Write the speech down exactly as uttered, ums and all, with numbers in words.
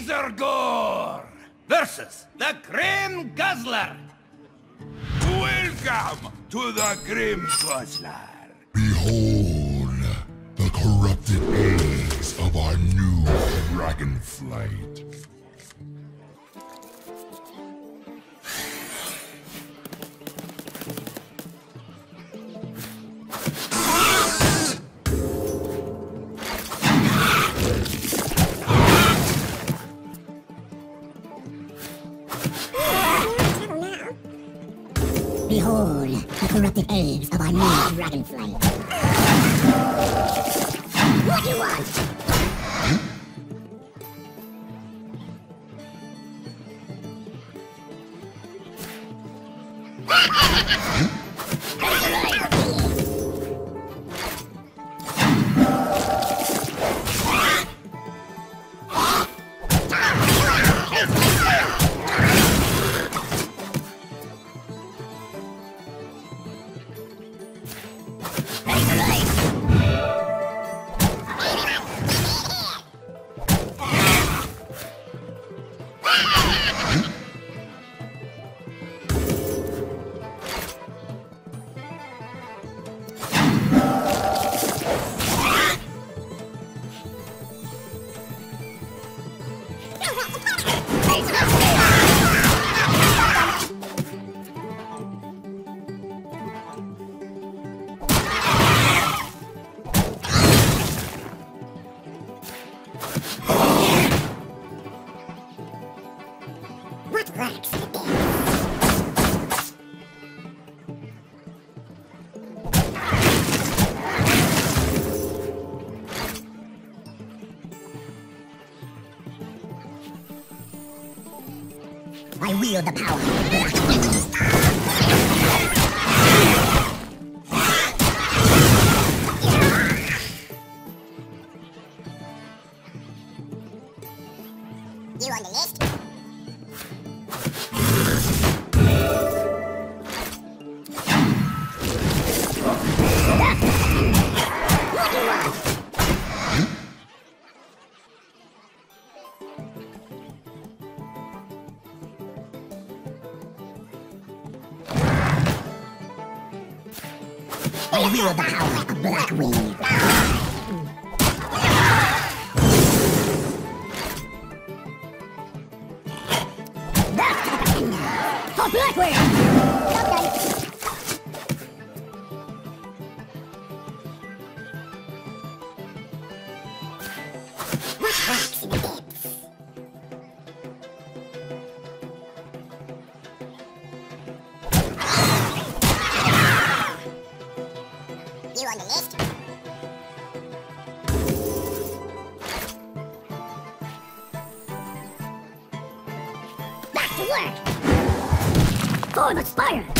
Razorgore versus the Grim Guzzler. Welcome to the Grim Guzzler. Behold the corrupted eggs of our new dragon flight. Behold, the corrupted eggs of our new dragonfly. What do you want? What racks it down? I wield the power of Black Wings. You on the list? What do you want? I wield the power of Black Wings. For Blackwing! What rocks in the depths? You on the list? Back to work! Form Aspire!